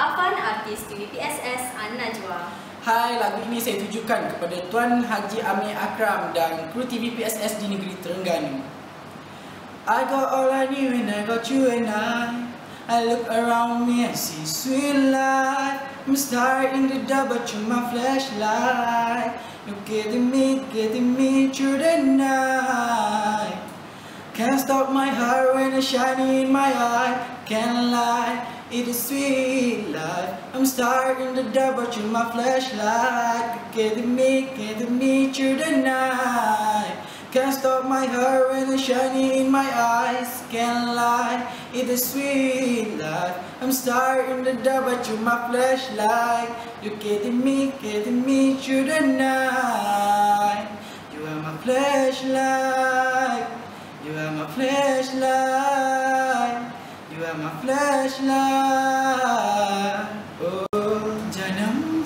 Afan, artis TVPSS An-Najwa. Hai, lagu ini saya tujukan kepada Tuan Haji Amir Akram dan kru TVPSS di negeri Terengganu. I got all I need when I got you and I look around me and see sweet light. I'm star in the dark but you're my flashlight. You're getting me through the night. Can't stop my heart when it's shining in my eye. Can't lie, it is sweet life. I'm star in the dark but you're my flashlight. You're getting me through the night. Can't stop my heart when it's shining in my eyes. Can't lie, it is sweet life. I'm star in the dark but you're my flashlight. You're getting me through the night. You are my flashlight. You are my flashlight. You are my flashlight. Oh, janam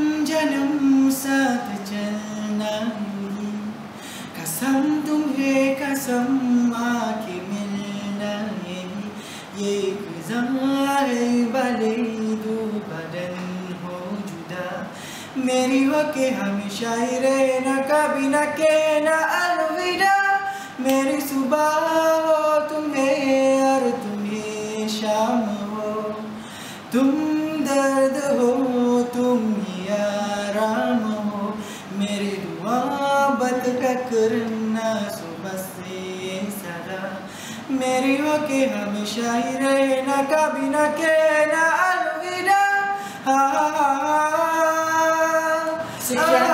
साथ चलना ही कसम तुम्हें कसम आके मिलना ये गुज़ारे वाले दो बदन हो जुदा मेरी होके हमेशा ही रहना कभी न कहना अलविदा मेरी सुबह हो तुम्हें और तुम्हें शाम हो तुम दर्द हो तुम आराम हो मेरी दुआ बदला करना सुबह से सदा मेरी होके हमेशा ही रहना कभी न कहना अलविदा।